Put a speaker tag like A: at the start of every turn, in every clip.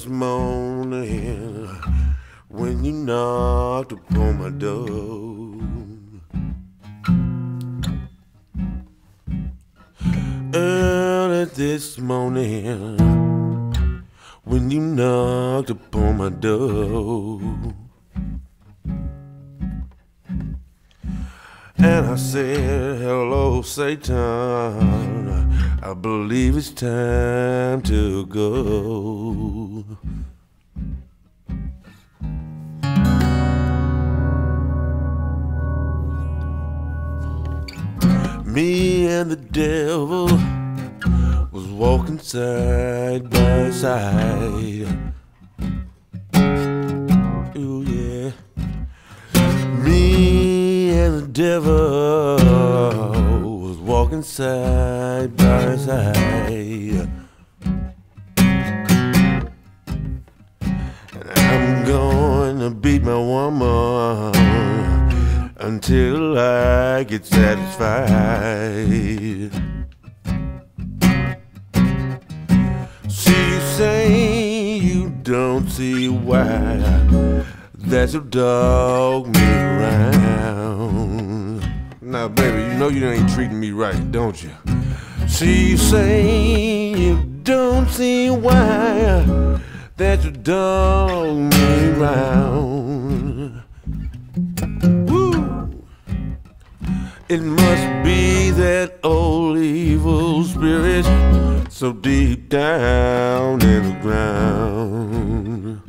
A: morning when you knocked upon my door. Early this morning when you knocked upon my door. And I said, hello, Satan, I believe it's time to go. Me and the devil was walking side by side. Ooh, yeah. Me and the devil was walking side by side. And I'm going to beat my woman until I get satisfied. She say you don't see why that you dog me around. Now, baby, you know you ain't treating me right, don't you? She say you don't see why that you dog me around. Woo! It must be that old evil spirit so deep down in the ground.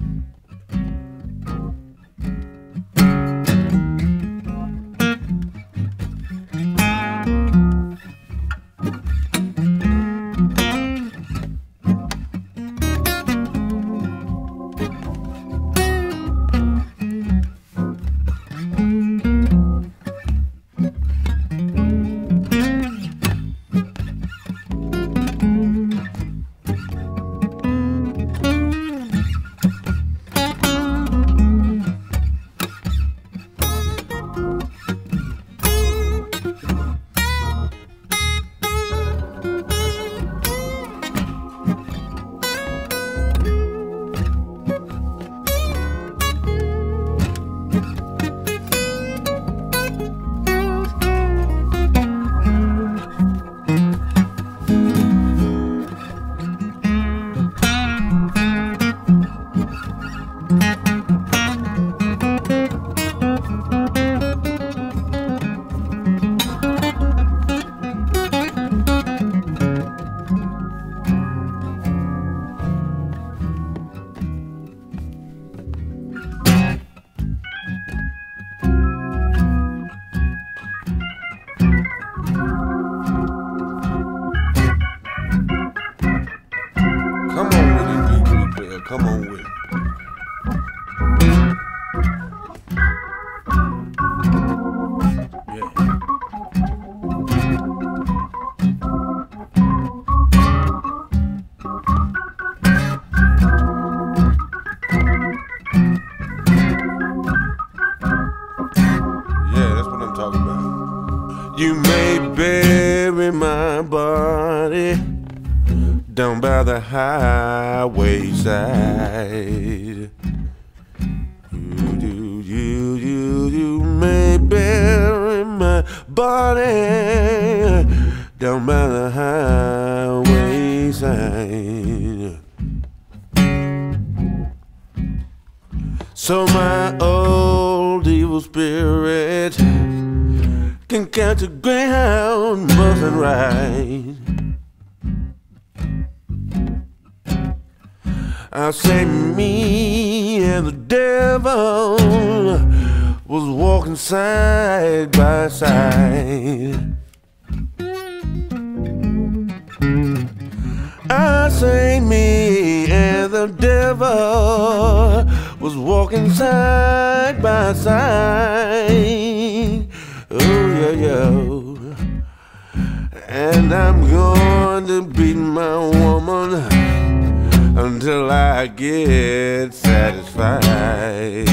A: Come on with it. Yeah. Yeah, that's what I'm talking about. You may bury my body down by the highway side. You may bury my body down by the highway side. So my old evil spirit can catch a greyhound bus and ride. I say me and the devil was walking side by side. I say me and the devil was walking side by side. Oh yeah, yeah. And I'm going to beat my woman until I get satisfied.